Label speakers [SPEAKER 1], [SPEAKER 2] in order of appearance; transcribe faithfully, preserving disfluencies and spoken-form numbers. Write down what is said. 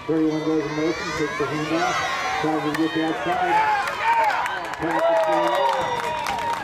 [SPEAKER 1] thirty-one goes in motion, takes the handoff, tries to get the outside. Pass it to the